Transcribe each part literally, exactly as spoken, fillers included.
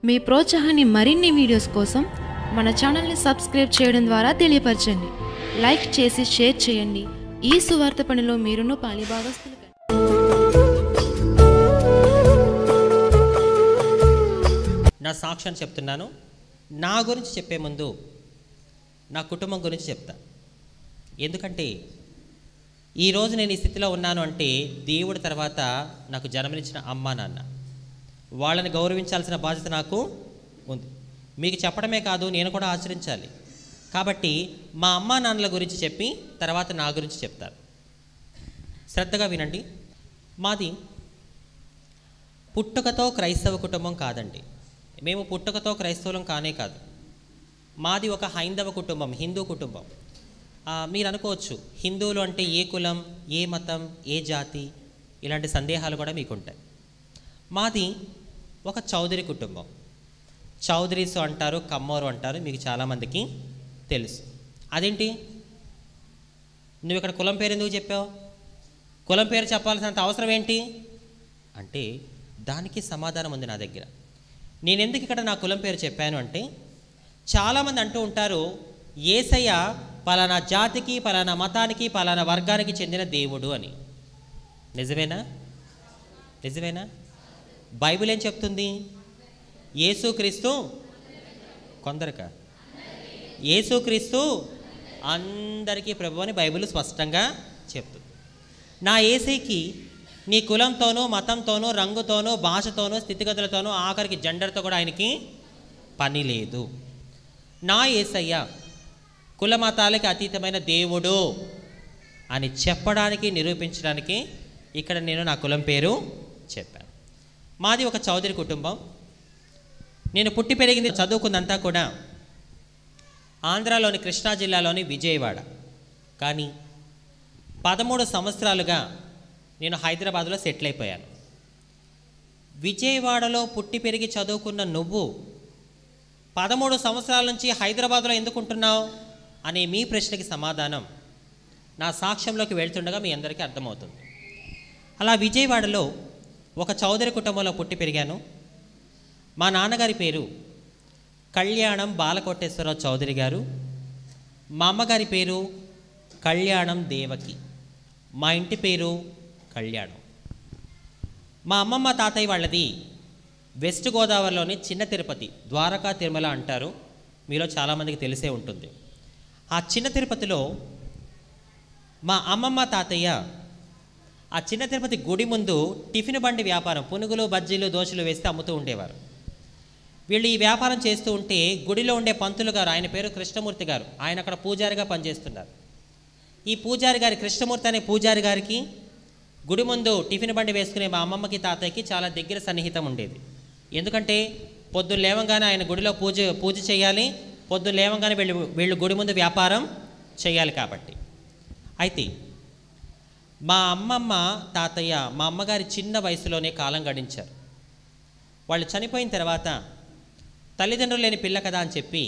మీ ప్రోత్సాహాన్ని మరిన్ని వీడియోస్ కోసం మన ఛానల్ని సబ్స్క్రైబ్ చేయడం ద్వారా తెలియపరచండి. లైక్ చేసి షేర్ చేయండి. ఈ సువార్త పనిలో మీరును పాలిభాగస్తులు. నా సాక్ష్యాన్ని చెప్తున్నాను. నా గురించి చెప్పే ముందు నా కుటుంబం గురించి చెప్తా. ఎందుకంటే ఈరోజు నేను ఈ స్థితిలో ఉన్నాను అంటే దేవుడి తర్వాత నాకు జన్మనిచ్చిన అమ్మ నాన్న, వాళ్ళని గౌరవించాల్సిన బాధ్యత నాకు ఉంది. మీకు చెప్పడమే కాదు, నేను కూడా ఆచరించాలి. కాబట్టి మా అమ్మా నాన్నల గురించి చెప్పి తర్వాత నా గురించి చెప్తాను. శ్రద్ధగా వినండి. మాది పుట్టుకతో క్రైస్తవ కుటుంబం కాదండి. మేము పుట్టుకతో క్రైస్తవులం కానే కాదు. మాది ఒక హైందవ కుటుంబం, హిందూ కుటుంబం. మీరు అనుకోవచ్చు, హిందువులు అంటే ఏ కులం, ఏ మతం, ఏ జాతి, ఇలాంటి సందేహాలు కూడా మీకుంటాయి. మాది ఒక చౌదరి కుటుంబం. చౌదరీస్ అంటారు, కమ్మోరు అంటారు, మీకు చాలామందికి తెలుసు. అదేంటి, నువ్వు ఇక్కడ కులం పేరు ఎందుకు చెప్పావు? కులం పేరు చెప్పాల్సినంత అవసరం ఏంటి అంటే దానికి సమాధానం ఉంది నా దగ్గర. నేను ఎందుకు ఇక్కడ నా కులం పేరు చెప్పాను అంటే, చాలామంది అంటూ ఉంటారు, యేసయ్య పలానా జాతికి, పలానా మతానికి, పలానా వర్గానికి చెందిన దేవుడు అని. నిజమేనా? నిజమేనా? బైబిల్ ఏం చెప్తుంది? యేసుక్రీస్తు కొందరిక యేసుక్రీస్తు అందరికీ ప్రభు అని బైబిల్ స్పష్టంగా చెప్తుంది. నా యేసయ్యకి నీ కులంతోనూ, మతంతోనూ, రంగుతోనూ, భాషతోనూ, స్థితిగతులతోనూ, ఆఖరికి జెండర్తో కూడా ఆయనకి పని లేదు. నా యేసయ్య కుల మతాలకి అతీతమైన దేవుడు అని చెప్పడానికి, నిరూపించడానికి ఇక్కడ నేను నా కులం పేరు చెప్పాను. మాది ఒక చౌదరి కుటుంబం. నేను పుట్టి పెరిగింది, చదువుకుందంతా కూడా ఆంధ్రాలోని కృష్ణా జిల్లాలోని విజయవాడ. కానీ పదమూడు సంవత్సరాలుగా నేను హైదరాబాద్లో సెటిల్ అయిపోయాను. విజయవాడలో పుట్టి పెరిగి చదువుకున్న నువ్వు పదమూడు సంవత్సరాల నుంచి హైదరాబాద్లో ఎందుకుంటున్నావు అనే మీ ప్రశ్నకి సమాధానం నా సాక్ష్యంలోకి వెళ్తుండగా మీ అందరికీ అర్థమవుతుంది. అలా విజయవాడలో ఒక చౌదరి కుటుంబంలో పుట్టి పెరిగాను. మా నాన్నగారి పేరు కళ్యాణం బాలకోటేశ్వరరావు చౌదరి గారు. మా అమ్మగారి పేరు కళ్యాణం దేవకి. మా ఇంటి పేరు కళ్యాణం. మా అమ్మమ్మ తాతయ్య వాళ్ళది వెస్ట్ గోదావరిలోని చిన్న తిరుపతి, ద్వారకా తిరుమల అంటారు, మీలో చాలామందికి తెలిసే ఉంటుంది. ఆ చిన్న తిరుపతిలో మా అమ్మమ్మ తాతయ్య ఆ చిన్న తిరుపతి గుడి ముందు టిఫిన్ బండి వ్యాపారం, పునుగులు, బజ్జీలు, దోశలు వేస్తే అమ్ముతూ ఉండేవారు. వీళ్ళు ఈ వ్యాపారం చేస్తూ ఉంటే గుడిలో ఉండే పంతులు గారు, ఆయన పేరు కృష్ణమూర్తి గారు, ఆయన అక్కడ పూజారిగా పనిచేస్తున్నారు. ఈ పూజారి గారి, కృష్ణమూర్తి అనే పూజారి గారికి గుడి ముందు టిఫిన్ బండి వేసుకునే మా అమ్మమ్మకి తాతయ్యకి చాలా దగ్గర సన్నిహితం ఉండేది. ఎందుకంటే పొద్దున్న లేవంగానే ఆయన గుడిలో పూజ పూజ చేయాలి, పొద్దున్న లేవంగానే వీళ్ళు వీళ్ళు గుడి ముందు వ్యాపారం చేయాలి కాబట్టి. అయితే మా అమ్మమ్మ తాతయ్య మా అమ్మగారి చిన్న వయసులోనే కాలం గడించారు. వాళ్ళు చనిపోయిన తర్వాత తల్లిదండ్రులు లేని పిల్ల కదా అని చెప్పి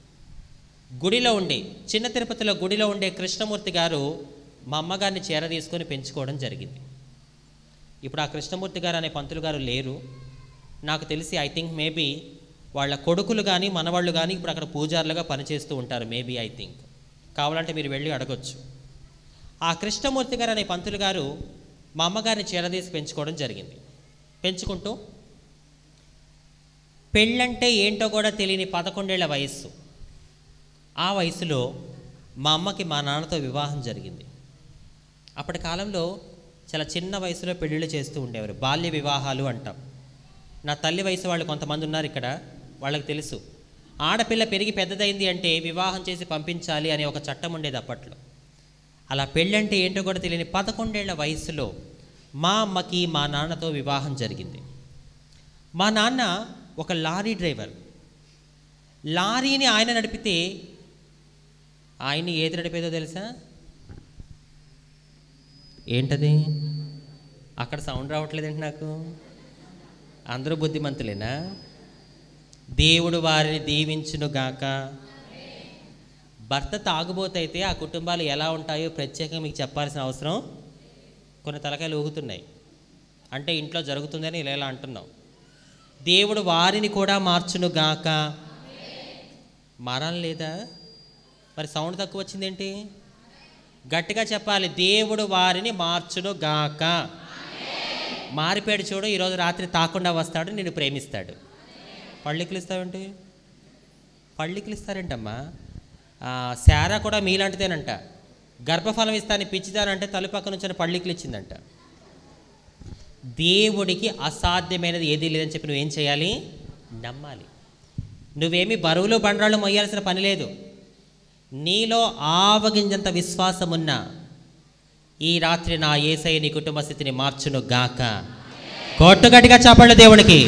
గుడిలో ఉండే, చిన్న తిరుపతిలో గుడిలో ఉండే కృష్ణమూర్తి గారు మా అమ్మగారిని చేరదీసుకొని పెంచుకోవడం జరిగింది. ఇప్పుడు ఆ కృష్ణమూర్తి గారు అనే పంతులు గారు లేరు. నాకు తెలిసి ఐ థింక్ మేబీ వాళ్ళ కొడుకులు కానీ మనవాళ్ళు కానీ ఇప్పుడు అక్కడ పూజారులుగా పనిచేస్తూ ఉంటారు. మేబీ ఐ థింక్, కావాలంటే మీరు వెళ్ళి అడగొచ్చు. ఆ కృష్ణమూర్తి గారు అనే పంతులు గారు మా అమ్మగారిని చేరదీసి పెంచుకోవడం జరిగింది. పెంచుకుంటూ పెళ్ళంటే ఏంటో కూడా తెలియని పదకొండేళ్ల వయస్సు, ఆ వయసులో మా అమ్మకి మా నాన్నతో వివాహం జరిగింది. అప్పటి కాలంలో చాలా చిన్న వయసులో పెళ్ళిళ్ళు చేస్తూ ఉండేవారు, బాల్య వివాహాలు అంటాం. నా తల్లి వయసు వాళ్ళు కొంతమంది ఉన్నారు ఇక్కడ, వాళ్ళకి తెలుసు. ఆడపిల్ల పెరిగి పెద్దదైంది అంటే వివాహం చేసి పంపించాలి అనే ఒక చట్టం ఉండేది అప్పట్లో. అలా పెళ్ళంటే ఏంటో కూడా తెలియని పదకొండేళ్ల వయసులో మా అమ్మకి మా నాన్నతో వివాహం జరిగింది. మా నాన్న ఒక లారీ డ్రైవర్. లారీని ఆయన నడిపితే ఆయన్ని ఏది నడిపేదో తెలుసా? ఏంటది? అక్కడ సౌండ్ రావట్లేదండి నాకు. అందరూ బుద్ధిమంతులేనా? దేవుడు వారిని దీవించునుగాక. భర్త తాగుబోతైతే ఆ కుటుంబాలు ఎలా ఉంటాయో ప్రత్యేకంగా మీకు చెప్పాల్సిన అవసరం. కొన్ని తలకాయలు ఊగుతున్నాయి అంటే ఇంట్లో జరుగుతుందని ఇలా ఇలా అంటున్నాం. దేవుడు వారిని కూడా మార్చును గాక. మారాలి లేదా? మరి సౌండ్ తక్కువ వచ్చిందేంటి? గట్టిగా చెప్పాలి. దేవుడు వారిని మార్చును గాక. మారిపోయాడు చూడు, ఈరోజు రాత్రి తాకుండా వస్తాడు, నిన్ను ప్రేమిస్తాడు. పళ్ళికలు ఇస్తావేంటి? పళ్ళికలు ఇస్తారేంటమ్మా? శారా కూడా మీలాంటిదేనంట. గర్భఫలం ఇస్తాను పిచ్చిదానంటే తలుపక్క నుంచి పళ్ళికలు ఇచ్చిందంట. దేవుడికి అసాధ్యమైనది ఏదీ లేదని చెప్పి నువ్వేం చేయాలి? నమ్మాలి. నువ్వేమి బరువులు బండరాళ్ళు మొయ్యాల్సిన పని లేదు. నీలో ఆవగింజంత విశ్వాసం ఉన్నా ఈ రాత్రి నా యేసయ్య నీ కుటుంబ స్థితిని మార్చును గాక. కొట్టుగట్టిగా చెప్పండి దేవునికి.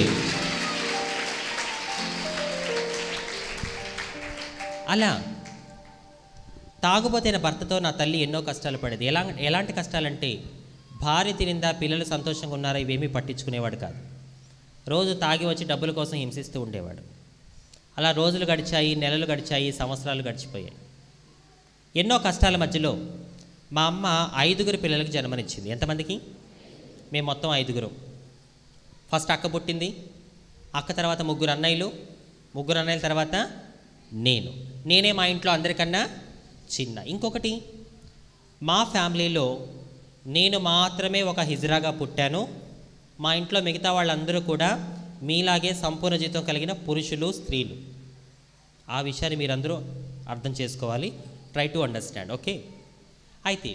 అలా తాగుబోతైన భర్తతో నా తల్లి ఎన్నో కష్టాలు పడేది. ఎలా ఎలాంటి కష్టాలంటే, భార్య తినిందా, పిల్లలు సంతోషంగా ఉన్నారా, ఇవేమీ పట్టించుకునేవాడు కాదు. రోజు తాగి వచ్చి డబ్బుల కోసం హింసిస్తూ ఉండేవాడు. అలా రోజులు గడిచాయి, నెలలు గడిచాయి, సంవత్సరాలు గడిచిపోయాయి. ఎన్నో కష్టాల మధ్యలో మా అమ్మ ఐదుగురు పిల్లలకు జన్మనిచ్చింది. ఎంతమందికి? మేము మొత్తం ఐదుగురు. ఫస్ట్ అక్క పుట్టింది. అక్క తర్వాత ముగ్గురు అన్నయ్యలు, ముగ్గురు అన్నయ్యల తర్వాత నేను. నేనే మా ఇంట్లో అందరికన్నా చిన్న. ఇంకొకటి, మా ఫ్యామిలీలో నేను మాత్రమే ఒక హిజ్రాగా పుట్టాను. మా ఇంట్లో మిగతా వాళ్ళందరూ కూడా మీలాగే సంపూర్ణ జీవితం కలిగిన పురుషులు, స్త్రీలు. ఆ విషయాన్ని మీరందరూ అర్థం చేసుకోవాలి. Try to understand. ఓకే. అయితే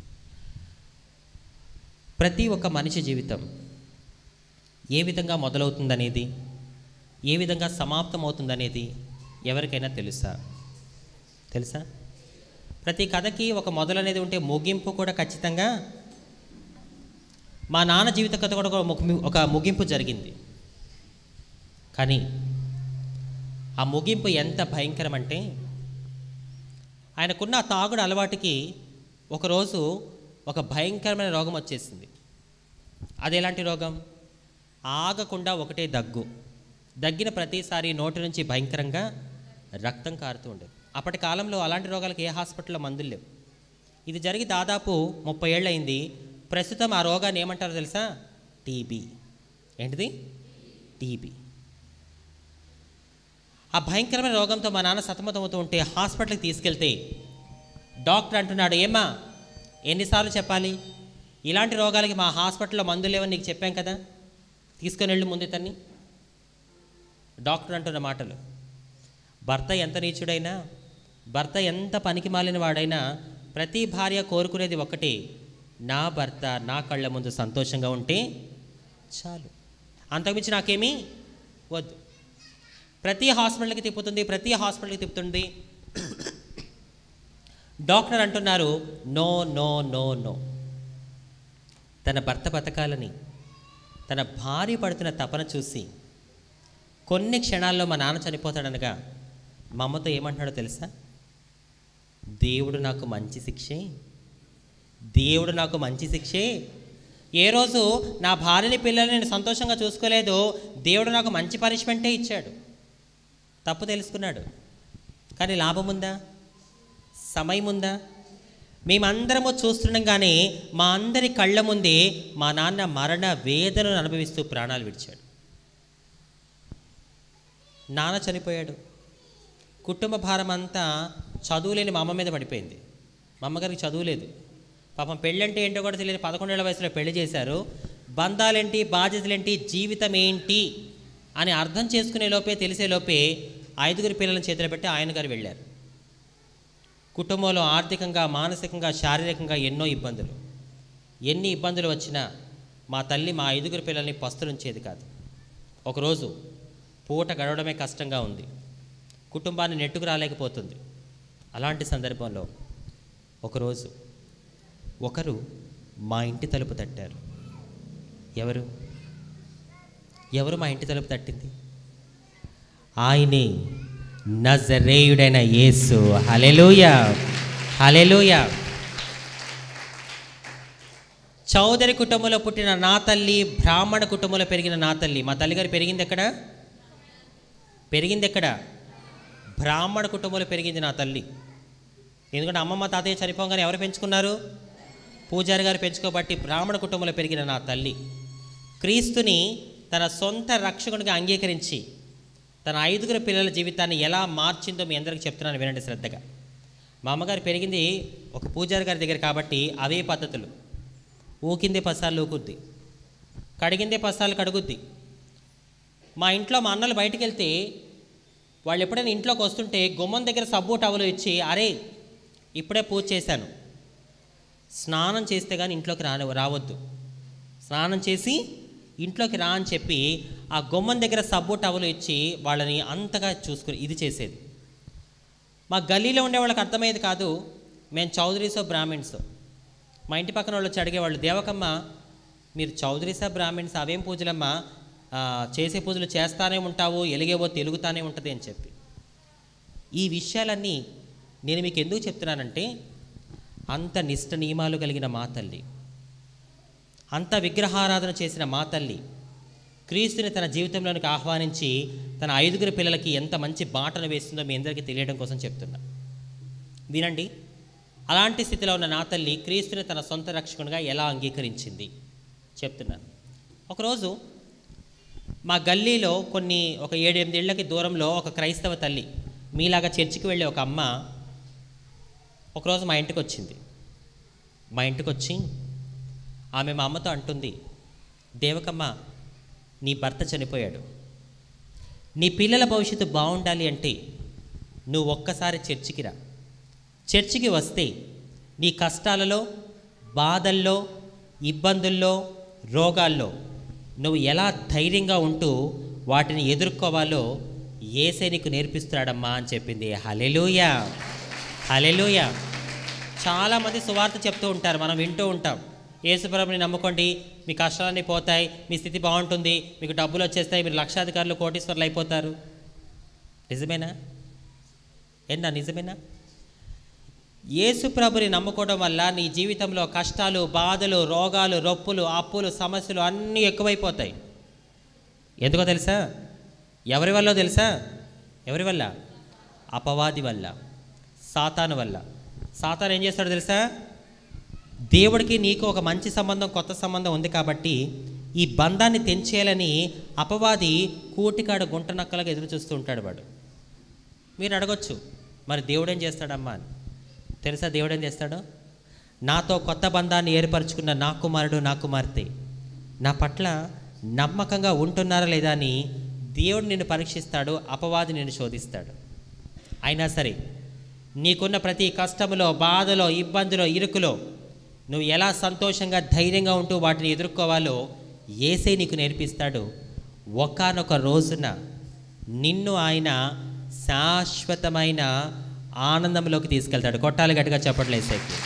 ప్రతి ఒక్క మనిషి జీవితం ఏ విధంగా మొదలవుతుందనేది, ఏ విధంగా సమాప్తం అవుతుందనేది ఎవరికైనా తెలుసా? తెలుసా? ప్రతి కథకి ఒక మొదలు అనేది ఉంటే ముగింపు కూడా ఖచ్చితంగా. మా నాన్న జీవిత కథ కూడా ఒక ముగింపు జరిగింది. కానీ ఆ ముగింపు ఎంత భయంకరం అంటే, ఆయనకున్న తాగుడు అలవాటుకి ఒకరోజు ఒక భయంకరమైన రోగం వచ్చేసింది. అది ఎలాంటి రోగం? ఆగకుండా ఒకటే దగ్గు. దగ్గిన ప్రతిసారి నోటి నుంచి భయంకరంగా రక్తం కారుతూ ఉండేది. అప్పటి కాలంలో అలాంటి రోగాలకు ఏ హాస్పిటల్లో మందులు లేవు. ఇది జరిగి దాదాపు ముప్పై ఏళ్ళు అయింది. ప్రస్తుతం ఆ రోగాన్ని ఏమంటారో తెలుసా? టీబీ. ఏంటిది? టీబీ. ఆ భయంకరమైన రోగంతో మా నాన్న సతమతమవుతూ ఉంటే హాస్పిటల్కి తీసుకెళ్తే డాక్టర్ అంటున్నాడు, ఏమ్మా ఎన్నిసార్లు చెప్పాలి, ఇలాంటి రోగాలకి మా హాస్పిటల్లో మందులు లేవని నీకు చెప్పాం కదా, తీసుకొని వెళ్ళు ముందు తన్ని. డాక్టర్ అంటున్న మాటలు. భర్త ఎంత నీచుడైనా, భర్త ఎంత పనికి మాలిన వాడైనా ప్రతి భార్య కోరుకునేది ఒక్కటే, నా భర్త నా కళ్ళ ముందు సంతోషంగా ఉంటే చాలు, అంతకుమించి నాకేమీ వద్దు. ప్రతి హాస్పిటల్కి తిప్పుతుంది, ప్రతి హాస్పిటల్కి తిప్పుతుంది. డాక్టర్ అంటున్నారు, నో నో నో నో. తన భర్త బతకాలని తన భార్య పడుతున్న తపన చూసి కొన్ని క్షణాల్లో మా నాన్న చనిపోతాడనగా మా అమ్మతో ఏమంటున్నాడో తెలుసా? దేవుడు నాకు మంచి శిక్షే, దేవుడు నాకు మంచి శిక్షే. ఏ రోజు నా భార్యని పిల్లల్ని నేను సంతోషంగా చూసుకోలేదు, దేవుడు నాకు మంచి పనిష్మెంటే ఇచ్చాడు. తప్పు తెలుసుకున్నాడు. కానీ లాభం ఉందా? సమయం ఉందా? మేమందరము చూస్తుండగానే మా అందరి కళ్ళ ముందే మా నాన్న మరణ వేదనను అనుభవిస్తూ ప్రాణాలు విడిచాడు. నాన్న చనిపోయాడు. కుటుంబ భారం అంతా చదువులేని మా అమ్మ మీద పడిపోయింది. మా అమ్మగారికి చదువు లేదు. పాపం పెళ్ళంటే ఏంటో కూడా తెలియదు. పదకొండేళ్ల వయసులో పెళ్లి చేశారు. బంధాలేంటి, బాధ్యతలేంటి, జీవితం ఏంటి అని అర్థం చేసుకునే లోపే, తెలిసే లోపే ఐదుగురు పిల్లలను చేతిలో పెట్టి ఆయన గారు వెళ్ళారు. కుటుంబంలో ఆర్థికంగా, మానసికంగా, శారీరకంగా ఎన్నో ఇబ్బందులు. ఎన్ని ఇబ్బందులు వచ్చినా మా తల్లి మా ఐదుగురు పిల్లల్ని పస్తులుంచేది కాదు. ఒకరోజు పూట గడవడమే కష్టంగా ఉంది, కుటుంబాన్ని నెట్టుకు రాలేకపోతుంది. అలాంటి సందర్భంలో ఒకరోజు ఒకరు మా ఇంటి తలుపు తట్టారు. ఎవరు ఎవరు మా ఇంటి తలుపు తట్టింది? ఆయనే నజరేయుడైన యేసు. హల్లెలూయా, హల్లెలూయా. చౌదరి కుటుంబంలో పుట్టిన నా తల్లి, బ్రాహ్మణ కుటుంబంలో పెరిగిన నా తల్లి. మా తల్లిగారు పెరిగింది ఎక్కడ? పెరిగింది ఎక్కడ? బ్రాహ్మణ కుటుంబంలో పెరిగింది నా తల్లి. ఎందుకంటే అమ్మమ్మ తాతయ్య చనిపోగానే ఎవరు పెంచుకున్నారు? పూజారి గారు పెంచుకోబట్టి బ్రాహ్మణ కుటుంబంలో పెరిగిన నా తల్లి క్రీస్తుని తన సొంత రక్షకునిగా అంగీకరించి తన ఐదుగురు పిల్లల జీవితాన్ని ఎలా మార్చిందో మీ అందరికీ చెప్తున్నాను, వినండి శ్రద్ధగా. మా అమ్మగారు పెరిగింది ఒక పూజారి గారి దగ్గర కాబట్టి అవే పద్ధతులు. ఊకిందే పసాలు ఊకుద్ది, కడిగిందే పసాలు కడుగుద్ది. మా ఇంట్లో మా అన్నలు బయటికి వెళ్తే వాళ్ళు ఎప్పుడైనా ఇంట్లోకి వస్తుంటే గుమ్మం దగ్గర సబ్బు టవలు ఇచ్చి, అరే ఇప్పుడే పూజ చేశాను, స్నానం చేస్తే కానీ ఇంట్లోకి రా రావద్దు స్నానం చేసి ఇంట్లోకి రా అని చెప్పి ఆ గుమ్మం దగ్గర సబ్బు టవలు ఇచ్చి వాళ్ళని అంతగా చూసుకుని ఇది చేసేది. మా గల్లీలో ఉండే వాళ్ళకి అర్థమయ్యేది కాదు, మేము చౌదరీసో బ్రాహ్మిన్సో. మా ఇంటి పక్కన వాళ్ళు వచ్చి అడిగేవాళ్ళు, దేవకమ్మ మీరు చౌదరీసా బ్రాహ్మిన్స్, అవేం పూజలమ్మా, చేసే పూజలు చేస్తానే ఉంటావు, ఎలిగేవో తెలుగుతానే ఉంటుంది అని చెప్పి. ఈ విషయాలన్నీ నేను మీకు ఎందుకు చెప్తున్నానంటే, అంత నిష్ట నియమాలు కలిగిన మా తల్లి, అంత విగ్రహారాధన చేసిన మా తల్లి క్రీస్తుని తన జీవితంలోనికి ఆహ్వానించి తన ఐదుగురు పిల్లలకి ఎంత మంచి బాటను వేస్తుందో మీ అందరికీ తెలియడం కోసం చెప్తున్నా. వినండి, అలాంటి స్థితిలో ఉన్న నా తల్లి క్రీస్తుని తన సొంత రక్షకునిగా ఎలా అంగీకరించింది చెప్తున్నాను. ఒకరోజు మా గల్లీలో కొన్ని ఒక ఏడు ఎనిమిదేళ్లకి దూరంలో ఒక క్రైస్తవ తల్లి, మీలాగా చర్చికి వెళ్ళే ఒక అమ్మ ఒకరోజు మా ఇంటికి వచ్చింది. మా ఇంటికి వచ్చి ఆమె మా అమ్మతో అంటుంది, దేవకమ్మ నీ భర్త చనిపోయాడు, నీ పిల్లల భవిష్యత్తు బాగుండాలి అంటే నువ్వు ఒక్కసారి చర్చికి రా. చర్చికి వస్తే నీ కష్టాలలో, బాధల్లో, ఇబ్బందుల్లో, రోగాల్లో నువ్వు ఎలా ధైర్యంగా ఉంటూ వాటిని ఎదుర్కోవాలో యేసే నీకు నేర్పిస్తాడమ్మా అని చెప్పింది. హల్లెలూయా, హల్లెలూయా. చాలామంది సువార్త చెప్తూ ఉంటారు, మనం వింటూ ఉంటాం, యేసుప్రభుని నమ్ముకోండి మీ కష్టాలన్నీ పోతాయి, మీ స్థితి బాగుంటుంది, మీకు డబ్బులు వచ్చేస్తాయి, మీరు లక్షాధికారులు కోటీశ్వర్లు అయిపోతారు. నిజమేనా? ఎన్నా నిజమేనా? యేసుప్రభుని నమ్ముకోవడం వల్ల నీ జీవితంలో కష్టాలు, బాధలు, రోగాలు, రొప్పులు, అప్పులు, సమస్యలు అన్నీ ఎక్కువైపోతాయి. ఎందుకో తెలుసా? ఎవరి వల్ల తెలుసా? ఎవరి వల్ల? అపవాది వల్ల, సాతాను వల్ల. సాతాను ఏం చేస్తాడో తెలుసా? దేవుడికి నీకు ఒక మంచి సంబంధం, కొత్త సంబంధం ఉంది కాబట్టి ఈ బంధాన్ని తెంచేయాలని అపవాది కూటికాడు గుంట నక్కలుగా ఎదురు చూస్తూ ఉంటాడు వాడు. మీరు అడగొచ్చు, మరి దేవుడేం చేస్తాడమ్మా అని. తెలుసా దేవుడేం చేస్తాడో? నాతో కొత్త బంధాన్ని ఏర్పరచుకున్న నా కుమారుడు, నా కుమార్తె నా పట్ల నమ్మకంగా ఉంటున్నారా లేదా అని దేవుడు నిన్ను పరీక్షిస్తాడు, అపవాది నిన్ను శోధిస్తాడు. అయినా సరే నీకున్న ప్రతి కష్టములో, బాధలో, ఇబ్బందిలో, ఇరుకులో నువ్వు ఎలా సంతోషంగా, ధైర్యంగా ఉంటూ వాటిని ఎదుర్కోవాలో యేసే నీకు నేర్పిస్తాడు. ఒకానొక రోజున నిన్ను ఆయన శాశ్వతమైన ఆనందంలోకి తీసుకెళ్తాడు. కొట్టాలి గట్టిగా చెప్పట్లేదు యేసేకి.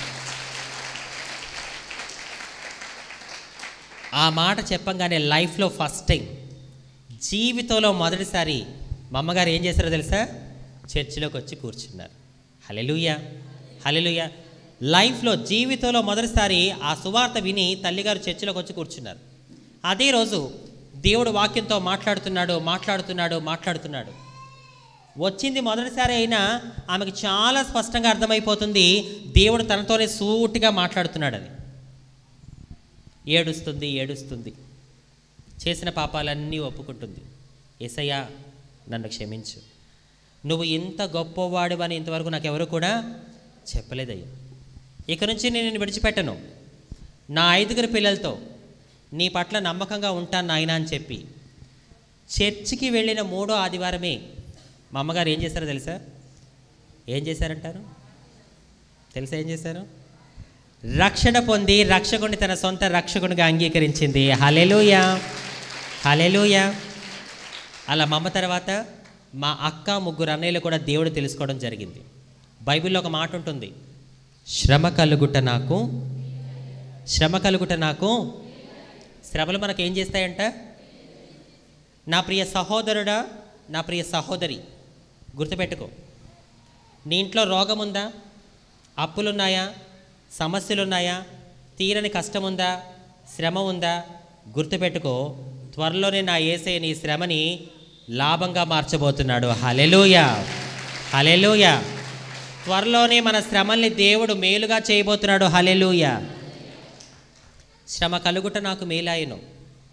ఆ మాట చెప్పంగానే లైఫ్లో ఫస్ట్ టైం, జీవితంలో మొదటిసారి మా అమ్మగారు ఏం చేశారో తెలుసా? చర్చిలోకి వచ్చి కూర్చున్నారు. హల్లెలూయా, హల్లెలూయా. లైఫ్లో జీవితంలో మొదటిసారి ఆ సువార్త విని తల్లిగారు చర్చిలోకి వచ్చి కూర్చున్నారు. అదే రోజు దేవుడు వాక్యంతో మాట్లాడుతున్నాడు మాట్లాడుతున్నాడు మాట్లాడుతున్నాడు వచ్చింది మొదటిసారి అయినా ఆమెకు చాలా స్పష్టంగా అర్థమైపోతుంది దేవుడు తనతోనే సూటిగా మాట్లాడుతున్నాడని. ఏడుస్తుంది ఏడుస్తుంది చేసిన పాపాలన్నీ ఒప్పుకుంటుంది. యేసయ్యా నన్ను క్షమించు, నువ్వు ఇంత గొప్పవాడివని ఇంతవరకు నాకు ఎవరు కూడా చెప్పలేదయ్యా. ఇక నుంచి నేను నిన్ను విడిచిపెట్టను, నా ఐదుగురు పిల్లలతో నీ పట్ల నమ్మకంగా ఉంటాను నాయనా అని చెప్పి చర్చికి వెళ్ళిన మూడో ఆదివారమే మా అమ్మగారు ఏం చేశారో తెలుసా? ఏం చేశారంటారు? తెలుసా ఏం చేశారు? రక్షణ పొంది రక్షకుని తన సొంత రక్షకునిగా అంగీకరించింది. హల్లెలూయా, హల్లెలూయా. అలా మా అమ్మ తర్వాత మా అక్క, ముగ్గురు అన్నయ్యలు కూడా దేవుడు తెలుసుకోవడం జరిగింది. బైబిల్లో ఒక మాట ఉంటుంది, శ్రమ కలుగుట నాకు, శ్రమ కలుగుట నాకు. శ్రమలు మనకు ఏం చేస్తాయంట? నా ప్రియ సహోదరుడా, నా ప్రియ సహోదరి, గుర్తుపెట్టుకో, నీ ఇంట్లో రోగం ఉందా, అప్పులున్నాయా, సమస్యలున్నాయా, తీరని కష్టం ఉందా, శ్రమ ఉందా, గుర్తుపెట్టుకో, త్వరలోనే నా యేసయ్య నీ శ్రమని లాభంగా మార్చబోతున్నాడు. హల్లెలూయా, హల్లెలూయా. త్వరలోనే మన శ్రమల్ని దేవుడు మేలుగా చేయబోతున్నాడు. హల్లెలూయా. శ్రమ కలుగుట నాకు మేలాయను,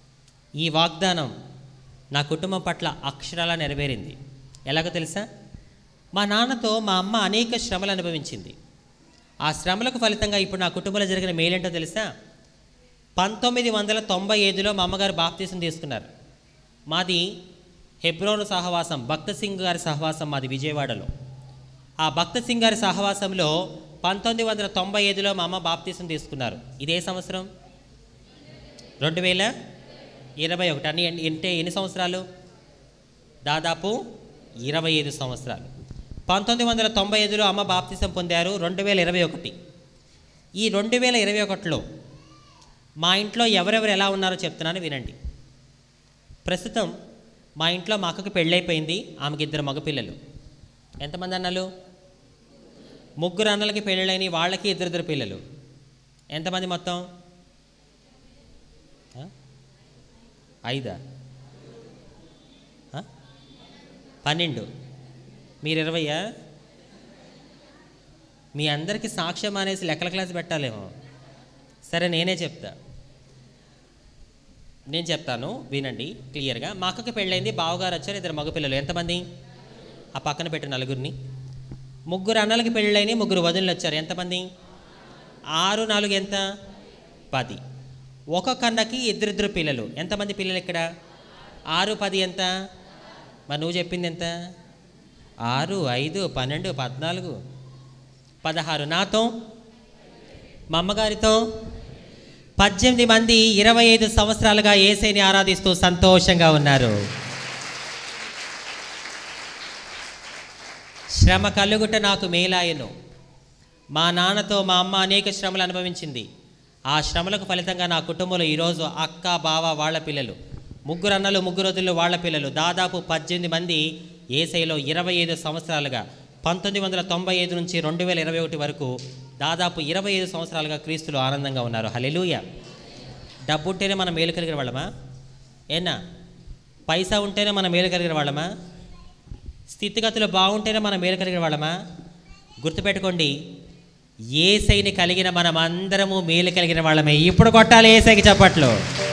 ఈ వాగ్దానం నా కుటుంబం పట్ల అక్షరాలా నెరవేరింది. ఎలాగో తెలుసా? మా నాన్నతో మా అమ్మ అనేక శ్రమలు అనుభవించింది. ఆ శ్రమలకు ఫలితంగా ఇప్పుడు నా కుటుంబంలో జరిగిన మేలేంటో తెలుసా? పంతొమ్మిది వందల తొంభై ఐదులో మా అమ్మగారు బాప్తీసం తీసుకున్నారు. మాది హెబ్రోను సహవాసం, భక్త సింగ్ గారి సహవాసం మాది విజయవాడలో. ఆ భక్త సింగ్ గారి సహవాసంలో పంతొమ్మిది వందల తొంభై ఐదులో మా అమ్మ బాప్తీసం తీసుకున్నారు. ఇదే సంవత్సరం రెండు వేల ఇరవై ఒకటి అన్ని అంటే ఎన్ని సంవత్సరాలు? దాదాపు ఇరవై ఐదు సంవత్సరాలు. పంతొమ్మిది వందల తొంభై ఐదులో అమ్మ బాప్తీసం పొందారు. రెండు వేల ఇరవై ఒకటి ఈ రెండు వేల ఇరవై ఒకటిలో మా ఇంట్లో ఎవరెవరు ఎలా ఉన్నారో చెప్తున్నాను వినండి. ప్రస్తుతం మా ఇంట్లో మా అక్కకి పెళ్ళైపోయింది. ఆమెకి ఇద్దరు మగపిల్లలు. ఎంతమంది అన్నలు? ముగ్గురు అన్నలకి పెళ్ళైన వాళ్ళకి ఇద్దరిద్దరు పిల్లలు. ఎంతమంది మొత్తం? ఐదా? పన్నెండు. మీరు ఇరవయ్యా? మీ అందరికీ సాక్ష్యం అనేసి లెక్కల క్లాస్ పెట్టాలేమో. సరే నేనే చెప్తా, నేను చెప్తాను వినండి క్లియర్గా. మా అక్కకి పెళ్ళైంది, బావగారు వచ్చారు, ఇద్దరు మగపిల్లలు. ఎంతమంది? ఆ పక్కన పెట్టిన నలుగురిని. ముగ్గురు అన్నలకి పెళ్ళైన ముగ్గురు వదినలు వచ్చారు. ఎంతమంది? ఆరు నాలుగు ఎంత? పది. ఒక్కొక్క అన్నకి ఇద్దరిద్దరు పిల్లలు. ఎంతమంది పిల్లలు ఇక్కడ? ఆరు పది ఎంత? మరి నువ్వు చెప్పింది ఎంత? ఆరు ఐదు పన్నెండు పద్నాలుగు పదహారు. నాతో మా అమ్మగారితో పద్దెనిమిది మంది ఇరవై ఐదు సంవత్సరాలుగా యేసయ్యని ఆరాధిస్తూ సంతోషంగా ఉన్నారు. శ్రమ కలుగుట నాకు మేలాయను. మా నాన్నతో మా అమ్మ అనేక శ్రమలు అనుభవించింది. ఆ శ్రమలకు ఫలితంగా నా కుటుంబంలో ఈరోజు అక్క బావ వాళ్ళ పిల్లలు, ముగ్గురు అన్నలు ముగ్గురు వదిలు వాళ్ళ పిల్లలు, దాదాపు పద్దెనిమిది మంది యేసయ్యలో ఇరవై ఐదు సంవత్సరాలుగా పంతొమ్మిది వందల తొంభై ఐదు నుంచి రెండు వేల ఇరవై ఒకటి వరకు దాదాపు ఇరవై ఐదు సంవత్సరాలుగా క్రీస్తులు ఆనందంగా ఉన్నారు. హల్లెలూయా. డబ్బు ఉంటేనే మనం మేలు కలిగిన వాళ్ళమా? ఏనా? పైసా ఉంటేనే మనం మేలు కలిగిన వాళ్ళమా? స్థితిగతులు బాగుంటేనే మనం మేలు కలిగిన వాళ్ళమా? గుర్తుపెట్టుకోండి, యేసయ్యని కలిగిన మనం అందరము మేలు కలిగిన వాళ్ళమే. ఇప్పుడు కొట్టాలి యేసయ్యకి చప్పట్లు.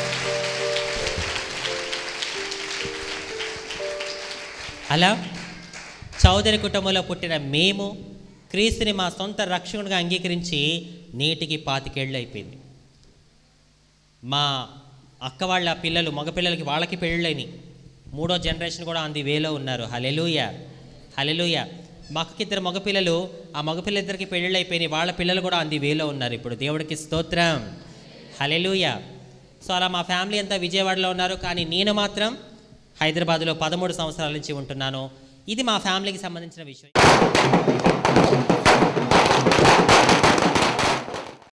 అలా చౌదరి కుటుంబంలో పుట్టిన మేము క్రీస్తుని మా సొంత రక్షకునిగా అంగీకరించి నేటికి పాతికేళ్ళు అయిపోయింది. మా అక్క వాళ్ళ పిల్లలు మగపిల్లలకి వాళ్ళకి పెళ్ళైనవి. మూడో జనరేషన్ కూడా అంది వేలో ఉన్నారు. హల్లెలూయా హల్లెలూయా. మా అక్కకి ఇద్దరు మగపిల్లలు, ఆ మగపిల్లలిద్దరికి పెళ్ళిళ్ళు అయిపోయినాయి. వాళ్ళ పిల్లలు కూడా అంది వేలో ఉన్నారు. ఇప్పుడు దేవుడికి స్తోత్రం. హల్లెలూయా. సో అలా మా ఫ్యామిలీ అంతా విజయవాడలో ఉన్నారు. కానీ నేను మాత్రం హైదరాబాద్లో పదమూడు సంవత్సరాల నుంచి ఉంటున్నాను. ఇది మా ఫ్యామిలీకి సంబంధించిన విషయం.